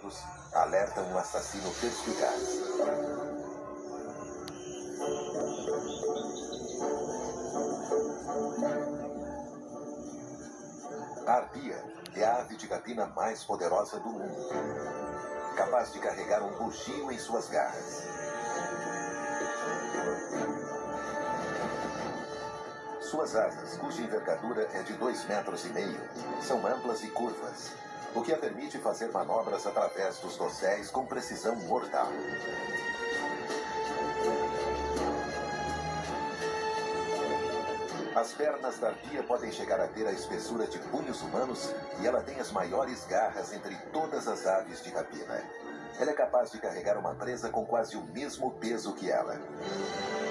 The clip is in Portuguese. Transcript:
lados alertam um assassino perspicaz. A arpia é a ave de rapina mais poderosa do mundo, capaz de carregar um bugio em suas garras. Suas asas, cuja envergadura é de 2,5 metros, são amplas e curvas, o que a permite fazer manobras através dos dosséis com precisão mortal. As pernas da arpia podem chegar a ter a espessura de punhos humanos e ela tem as maiores garras entre todas as aves de rapina. Ela é capaz de carregar uma presa com quase o mesmo peso que ela.